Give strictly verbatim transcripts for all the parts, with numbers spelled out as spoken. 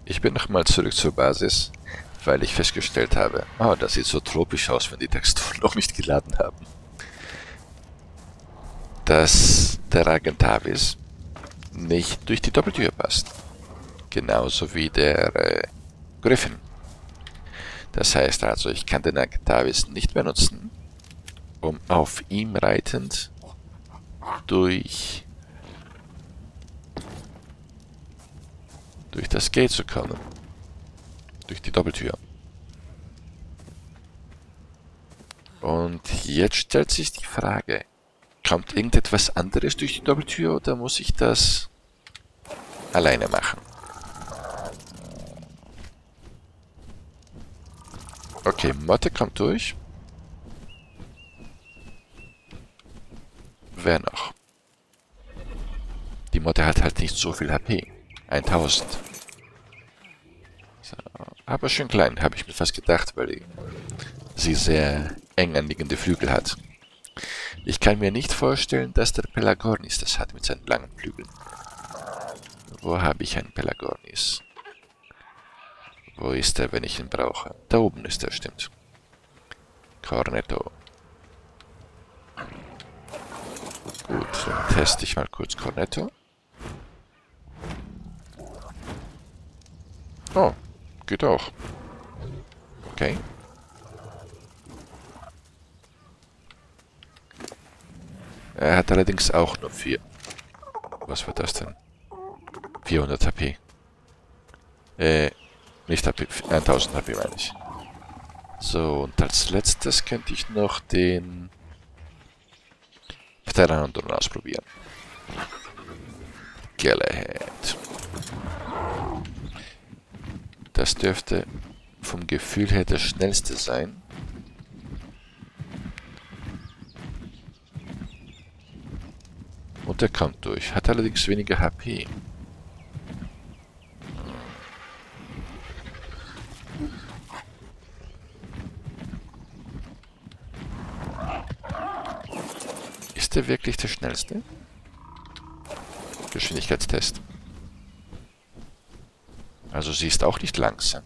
Ich bin nochmal zurück zur Basis, weil ich festgestellt habe, oh, das sieht so tropisch aus, wenn die Texturen noch nicht geladen haben. Dass der Argentavis nicht durch die Doppeltür passt. Genauso wie der äh, Griffin. Das heißt also, ich kann den Argentavis nicht mehr nutzen, um auf ihm reitend durch, durch das Gate zu kommen. Durch die Doppeltür. Und jetzt stellt sich die Frage, kommt irgendetwas anderes durch die Doppeltür oder muss ich das alleine machen? Okay, Motte kommt durch. Wer noch? Die Motte hat halt nicht so viel H P. tausend. So, aber schön klein, habe ich mir fast gedacht, weil sie sehr eng anliegende Flügel hat. Ich kann mir nicht vorstellen, dass der Pelagornis das hat mit seinen langen Flügeln. Wo habe ich einen Pelagornis? Wo ist er, wenn ich ihn brauche? Da oben ist er, stimmt. Cornetto. Gut, dann teste ich mal kurz Cornetto. Oh, geht auch. Okay. Er hat allerdings auch nur vier. Was war das denn? vierhundert H P. Äh, nicht H P, tausend H P meine ich. So, und als letztes könnte ich noch den Pteranodon ausprobieren. Galahad. Das dürfte vom Gefühl her das schnellste sein. Und er kommt durch. Hat allerdings weniger H P. Ist er wirklich der schnellste? Geschwindigkeitstest. Also sie ist auch nicht langsam.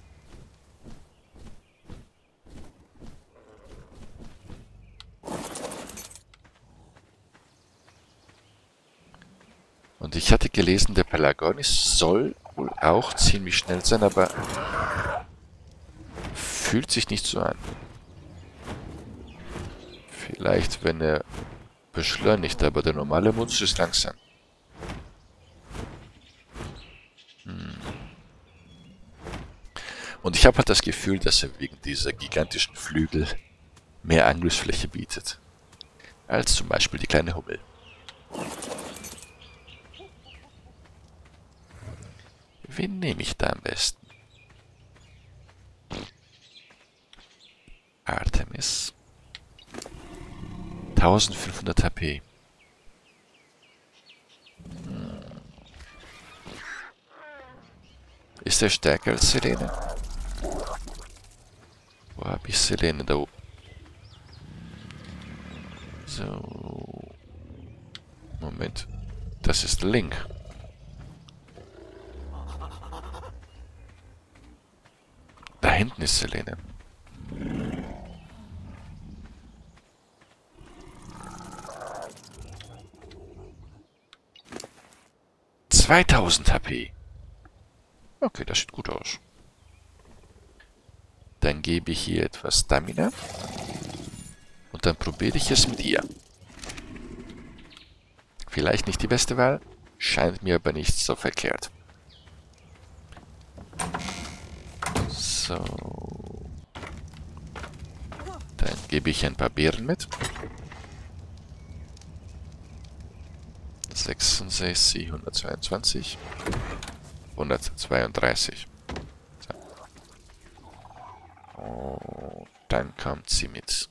Und ich hatte gelesen, der Pelagornis soll wohl auch ziemlich schnell sein, aber fühlt sich nicht so an. Vielleicht, wenn er beschleunigt, aber der normale Monster ist langsam. Hm. Und ich habe halt das Gefühl, dass er wegen dieser gigantischen Flügel mehr Angriffsfläche bietet. Als zum Beispiel die kleine Hummel. Wen nehme ich da am besten? Artemis. eintausendfünfhundert H P. Hm. Ist er stärker als Selene? Wo habe ich Selene? Da oben. So. Moment. Das ist Link. Da hinten ist Selene. zweitausend H P. Okay, das sieht gut aus. Dann gebe ich hier etwas Stamina. Und dann probiere ich es mit ihr. Vielleicht nicht die beste Wahl, scheint mir aber nicht so verkehrt. So. Dann gebe ich ein paar Beeren mit. sechsundsechzig, hundertzweiundzwanzig, hundertzweiunddreißig. So. Und dann kommt sie mit.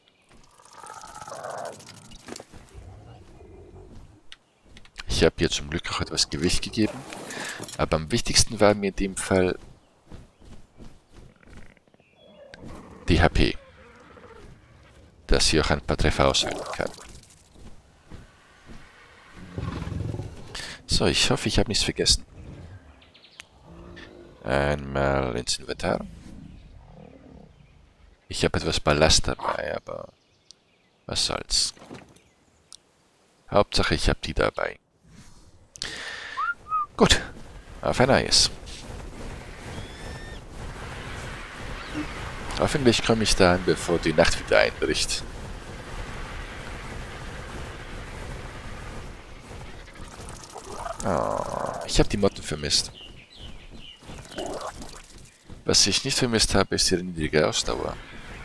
Ich habe ihr zum Glück auch etwas Gewicht gegeben, aber am wichtigsten war mir in dem Fall die H P, dass sie auch ein paar Treffer ausführen kann. So, ich hoffe, ich habe nichts vergessen. Einmal ins Inventar. Ich habe etwas Ballast dabei, aber was soll's. Hauptsache ich habe die dabei. Gut, auf ein Eis. Hoffentlich komme ich da an, bevor die Nacht wieder einbricht. Oh, ich habe die Motten vermisst. Was ich nicht vermisst habe, ist ihre niedrige Ausdauer.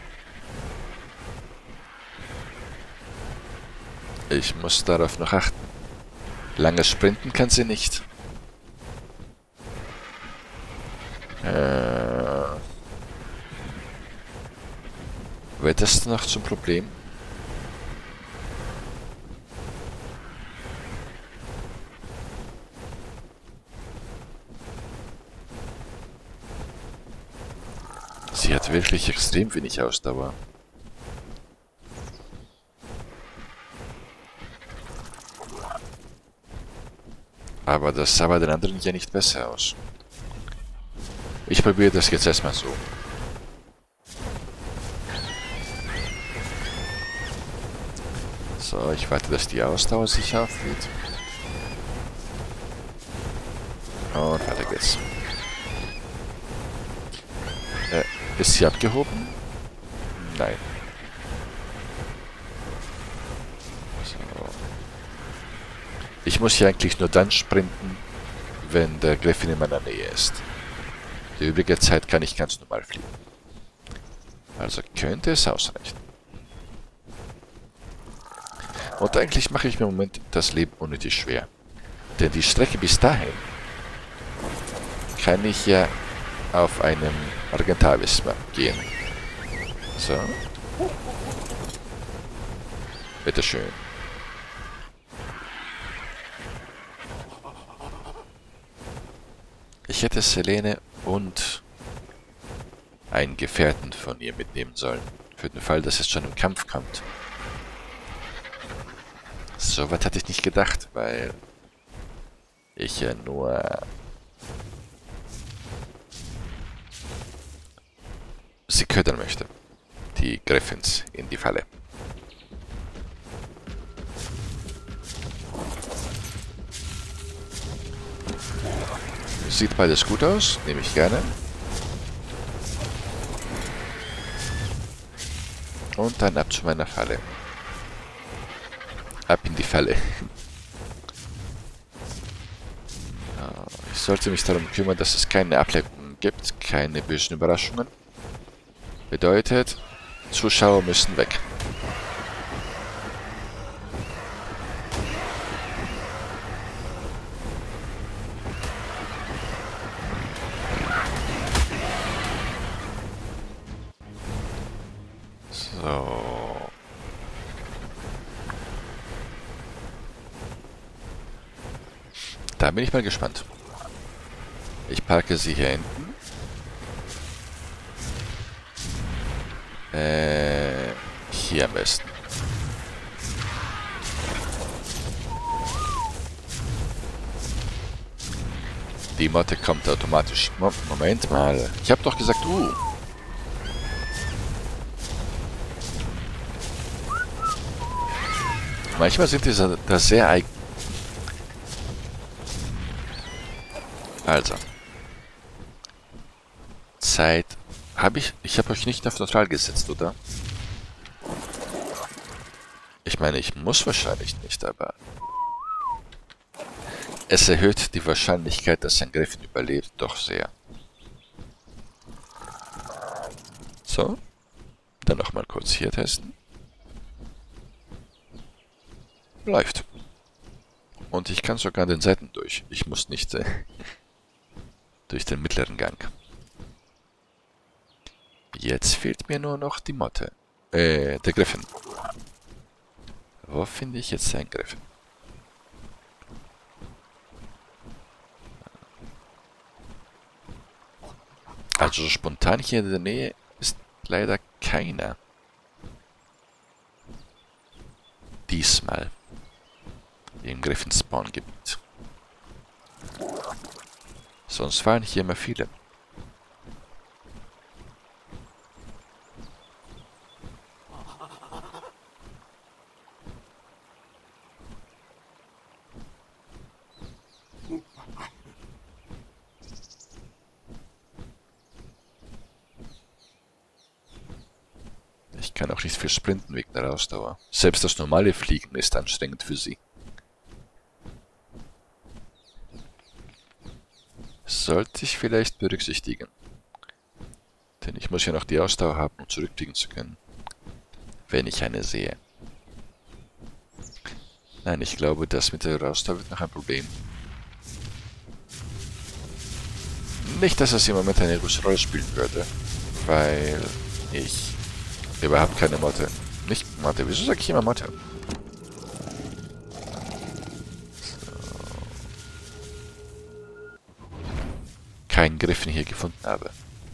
Ich muss darauf noch achten. Lange sprinten kann sie nicht. Äh, wird das noch zum Problem? Sie hat wirklich extrem wenig Ausdauer. Aber das sah bei den anderen ja nicht besser aus. Ich probiere das jetzt erstmal so. So, ich warte, dass die Ausdauer sich auflädt. Und weiter geht's. Äh, ist sie abgehoben? Nein. So. Ich muss hier eigentlich nur dann sprinten, wenn der Griffin in meiner Nähe ist. Die übrige Zeit kann ich ganz normal fliegen. Also könnte es ausreichen. Und eigentlich mache ich mir im Moment das Leben unnötig schwer. Denn die Strecke bis dahin kann ich ja auf einem Argentavis gehen. So. Bitteschön. Ich hätte Selene und einen Gefährten von ihr mitnehmen sollen. Für den Fall, dass es schon im Kampf kommt. So was hatte ich nicht gedacht, weil ich ja nur sie ködern möchte. Die Griffins in die Falle. Sieht beides gut aus, nehme ich gerne. Und dann ab zu meiner Falle. Ab in die Falle. Ich sollte mich darum kümmern, dass es keine Ablenkungen gibt, keine bösen Überraschungen. Bedeutet, Zuschauer müssen weg. So. Da bin ich mal gespannt. Ich parke sie hier hinten. Äh, hier am besten. Die Motte kommt automatisch. Mo Moment mal. Ich habe doch gesagt, uh. Manchmal sind diese da sehr eigen. Also. Zeit. Habe ich... Ich habe euch nicht auf neutral gesetzt, oder? Ich meine, ich muss wahrscheinlich nicht, aber... Es erhöht die Wahrscheinlichkeit, dass ein Griffin überlebt, doch sehr. So. Dann nochmal kurz hier testen. Läuft. Und ich kann sogar an den Seiten durch. Ich muss nicht äh, durch den mittleren Gang. Jetzt fehlt mir nur noch die Motte. Äh, der Griffin. Wo finde ich jetzt einen Griffin? Also spontan hier in der Nähe ist leider keiner. Diesmal. Im Griffin-Spawn-Gebiet. Sonst waren hier immer viele. Kann auch nicht viel sprinten wegen der Ausdauer. Selbst das normale Fliegen ist anstrengend für sie. Sollte ich vielleicht berücksichtigen. Denn ich muss ja noch die Ausdauer haben, um zurückfliegen zu können. Wenn ich eine sehe. Nein, ich glaube, das mit der Ausdauer wird noch ein Problem. Nicht, dass es im Moment eine große Rolle spielen würde. Weil ich überhaupt keine Motte. Nicht Motte, wieso sage ich immer Motte? Keinen Griffin hier gefunden habe.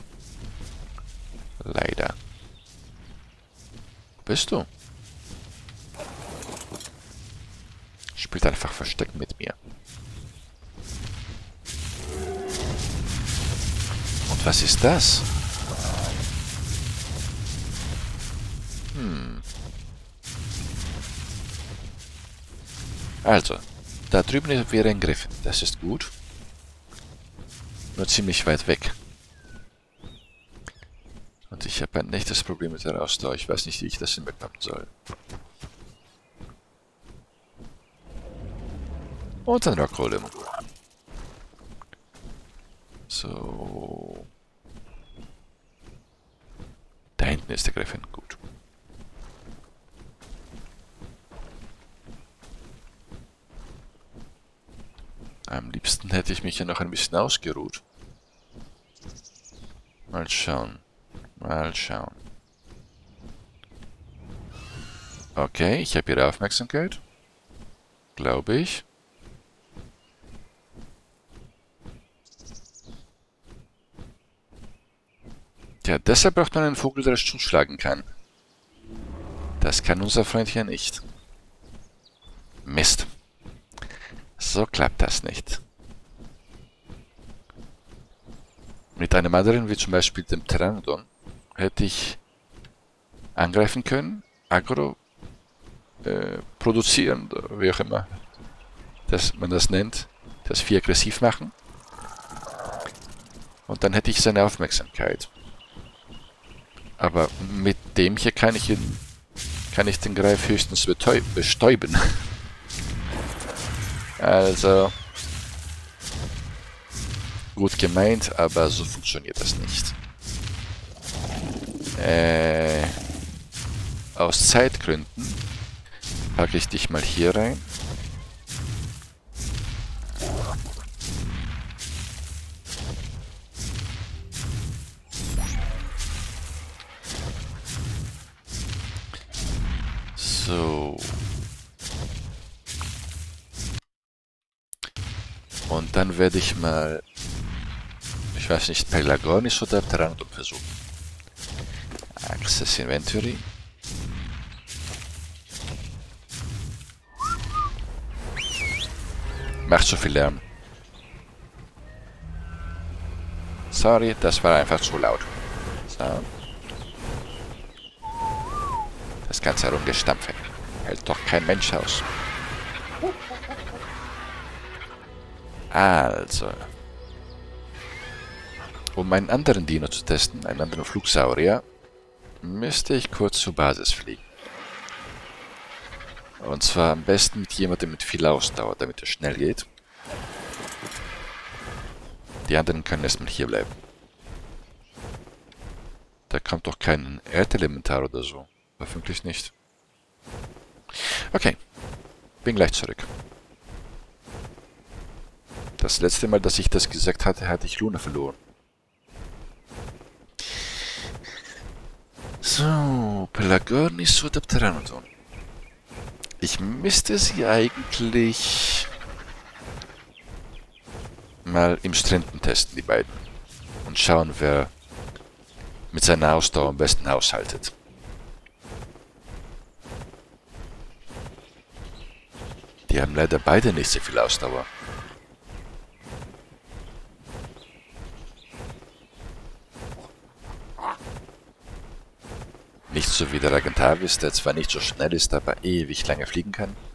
Leider. Wo bist du? Spielt einfach Versteck mit mir. Und was ist das? Hm. Also, da drüben wäre ein Griffin. Das ist gut. Nur ziemlich weit weg. Und ich habe ein echtes Problem mit der Ausdauer. Ich weiß nicht, wie ich das hinbekommen soll. Und ein Rockgolem. So. Da hinten ist der Griffin. Gut. Am liebsten hätte ich mich ja noch ein bisschen ausgeruht. Mal schauen. Mal schauen. Okay, ich habe ihre Aufmerksamkeit. Glaube ich. Ja, deshalb braucht man einen Vogel, der schon schlagen kann. Das kann unser Freund hier nicht. Mist. So klappt das nicht. Mit einem anderen, wie zum Beispiel dem Pteranodon, hätte ich angreifen können, aggro äh, produzieren, wie auch immer dass man das nennt, das Vieh aggressiv machen. Und dann hätte ich seine Aufmerksamkeit. Aber mit dem hier kann ich ihn, kann ich den Greif höchstens bestäuben. Also, gut gemeint, aber so funktioniert das nicht. Äh, aus Zeitgründen packe ich dich mal hier rein. So. Und dann werde ich mal, ich weiß nicht, Pelagornis oder Pteranodon versuchen. Access Inventory. Macht so viel Lärm. Sorry, das war einfach zu laut. So. Das ganze Herumgestampfe hält doch kein Mensch aus. Also. Um einen anderen Dino zu testen, einen anderen Flugsaurier, müsste ich kurz zur Basis fliegen. Und zwar am besten mit jemandem mit viel Ausdauer, damit es schnell geht. Die anderen können erstmal hier bleiben. Da kommt doch kein Erdelementar oder so. Hoffentlich nicht. Okay. Bin gleich zurück. Das letzte Mal, dass ich das gesagt hatte, hatte ich Luna verloren. So, Pelagornis oder Pteranodon. Ich müsste sie eigentlich mal im Strinden testen, die beiden. Und schauen, wer mit seiner Ausdauer am besten haushaltet. Die haben leider beide nicht so viel Ausdauer. Nicht so wie der Argentavis, der zwar nicht so schnell ist, aber ewig lange fliegen kann.